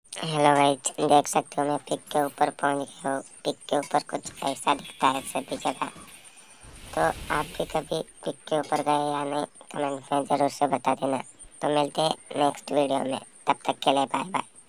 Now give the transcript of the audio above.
Hello guys, देख सकते हो मैं पिक के ऊपर पहुंच गया हूँ। पिक के ऊपर कुछ ऐसा दिखता है सभी जगह। तो आप भी कभी पिक के ऊपर गए या नहीं, कमेंट में ज़रूर से बता देना। तो मिलते हैं नेक्स्ट वीडियो में, तब तक के लिए बाय बाय।